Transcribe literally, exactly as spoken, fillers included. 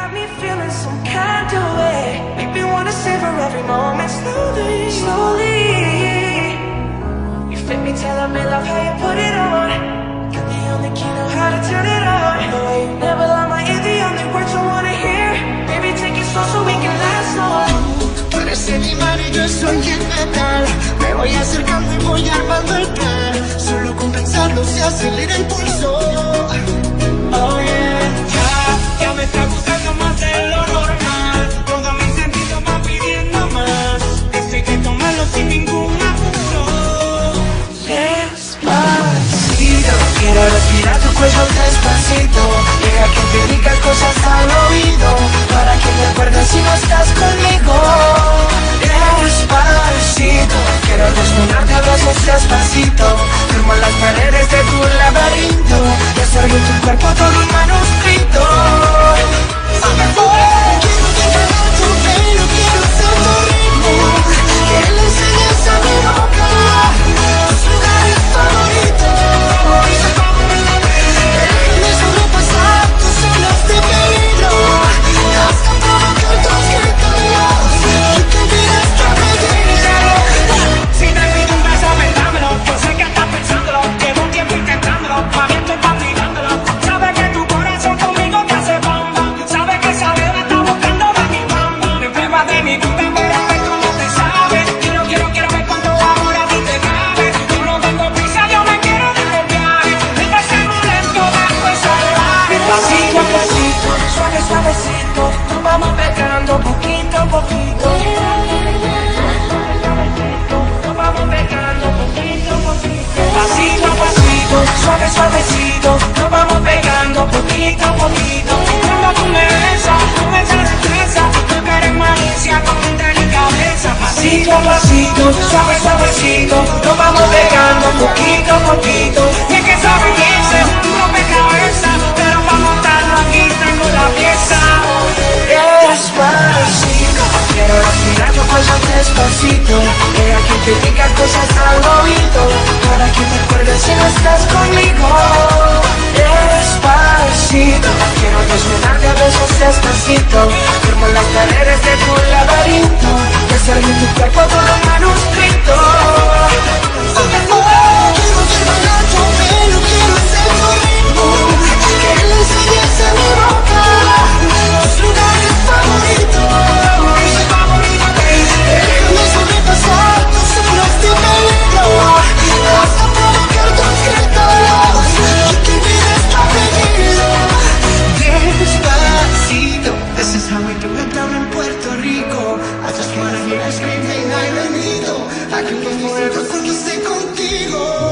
got me feeling some kind of way. Make me wanna savor every moment slowly, slowly. You fit me, telling me love how you put it on. Got the only key, know how to turn it on. The way you never lie my ear, the only words I wanna hear. Baby, take it slow so we can last long. Tú eres el imán y yo soy el metal. Me voy acercando y voy armando el plan. Solo con pensarlo se acelera el pulso. Oh yeah. Ya, ya me está gustando más de lo normal. Todos mis sentidos van pidiendo más. Esto hay que tomarlo sin ningún apuro. Despacito, quiero respirar tu cuello despacito. Deja que te diga cosas al oído, para que te acuerdes si no estás conmigo. Despacito, quiero desnudarte a veces despacito. Firmo las paredes de tu laberinto y hacer de tu cuerpo todo un manuscrito. Quiero que hagas tu pelo, quiero ser tu ritmo. Que le enseñes a mi boca tus lugares favoritos. Déjame sobrepasar tus zonas de peligro. Hasta provocar tus gritos y que olvides tu apellido. Si te pido un beso, ven, dámelo. Yo sé que estás pensándolo. Llevo un tiempo intentándolo. Más bien estoy castigándolo. Sabes que tu corazón conmigo te hace bamba. Sabes que esa beba está buscando de mi bamba. Me pruebas de mi puta, pero ver tú no te sabes. Quiero, quiero, quiero ver cuánto amor a ti te cabe. Yo no tengo prisa, yo me quiero dar el viaje. Empecemos lento, después salvaje. Pasito a pasito, suave, suavecito, nos vamos pegando poquito a poquito. Nos vamos pegando poquito a poquito. Pasito a pasito, suave, suavecito, nos vamos pegando poquito a poquito. Cuando tú me besas, tú me echas destreza. Tú que eres malicia con delicadeza. Pasito a pasito, suave, suavecito, nos vamos pegando poquito a poquito. Y es que esa belleza es un rompecabezas, pero para montarlo aquí tengo la pieza. Despacito, quiero respirar tu cuello despacito. Deja que te diga cosas al oído, para que te acuerdes si no estás conmigo. Despacito, quiero desnudarte a besos despacito. Firmo las paredes de tu laberinto y hacer de tu cuerpo todo un manuscrito. Quiero que bailar tu pelo, quiero ser tu ritmo. Que le enseñes a mi boca tus lugares favoritos. Déjame sobrepasar tus zonas de peligro. Hasta provocar tus gritos y que olvides tu apellido. Despacito, this is how we do it down in Puerto Rico. I just wanna hear you screaming, I need you. I can go forever cuando esté contigo.